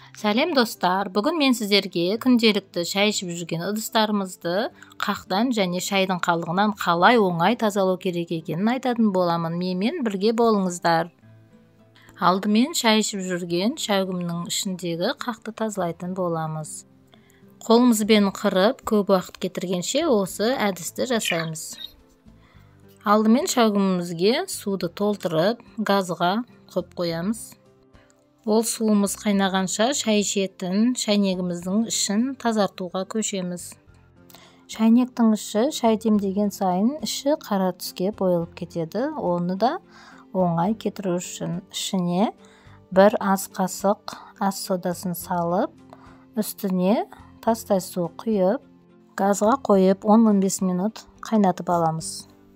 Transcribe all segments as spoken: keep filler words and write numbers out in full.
Сәлем достар, бүгін мен сіздерге күнделікті шай ішіп жүрген ыдыстарымызды қақтан және шайдың қалдығынан қалай оңай тазалау керек екенін айтатын боламын. Менімен бірге болыңыздар. Алдымен шай ішіп жүрген шәугімнің ішіндегі қақты тазалайтын боламыз. Қолымызбен қырып, көп уақыт кетіргенше осы әдісті жасаймыз. Алдымен шәугімімізге суды толтырып, газға қойып қоямыз. Ол суымыз қайнағанша шай ішетін шайнегіміздің ішін тазартуға көшеміз. Шайнектің іші шай демдеген сайын іші қара түске боялып кетеді. Оны да оңай кетіру үшін ішіне бір ас қасық ас содасын салып, үстіне тастай су құйып, газға қойып он он бес минут қайнатып аламыз.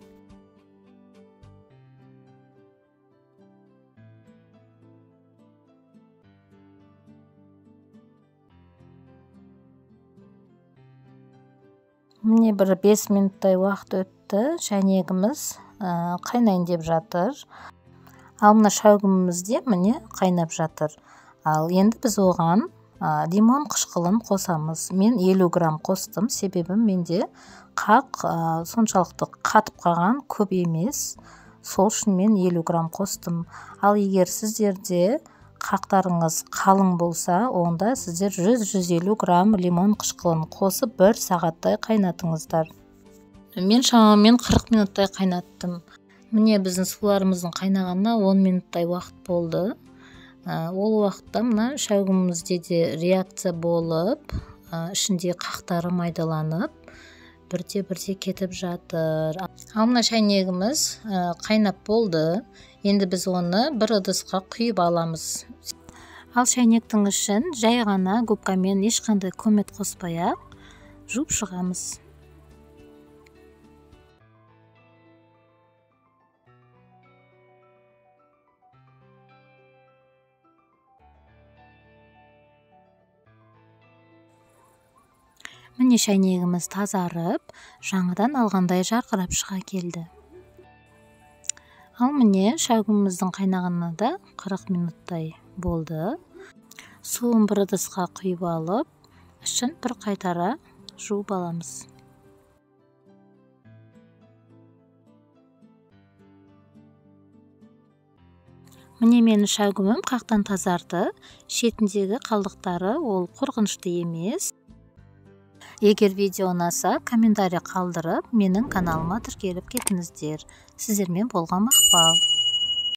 Міне бір бес минуттай уақыт өтті, шайнегіміз қайнайын деп жатыр. Ал мына шәугімімізде міне қайнап жатыр. Ал енді біз оған лимон қышқылын қосамыз. Мен елу грамм қостым, себебі менде қақ соншалықты қатып қалған көп емес. Сол үшін мен елу грамм қостым. Ал егер сіздерде қақтарыңыз қалың болса, онда сіздер жүз жүз елу грамм лимон қышқылын қосып бір сағаттай қайнатыңыздар. Мен шамамен қырық минуттай қайнаттым. Міне біздің суларымыздың қайнағанына он минуттай уақыт болды. Ол уақытта мына шәугімімізде де реакция болып, ішінде қақтары майдаланып, бірте-бірте кетіп жатыр. Ал мына шайнегіміз қайнап болды. Енді біз оны бір ыдысқа құйып аламыз. Ал шайнектің ішін жай ғана губкамен ешқандай көмет қоспай-ақ жуып шығамыз. Міне шайнегіміз тазарып, жаңадан алғандай жарқырап шыға келді. Ал міне шәугіміміздің қайнағанына да қырық минуттай болды. Суын бір ыдысқа құйып алып, ішін бір қайтара жуып аламыз. Міне менің шәугімім қақтан тазарды. Шетіндегі қалдықтары ол қорқынышты емес. Егер видео ұнаса, комментарий қалдырып, менің каналыма тіркеліп кетіңіздер. Сіздермен болған мақпал.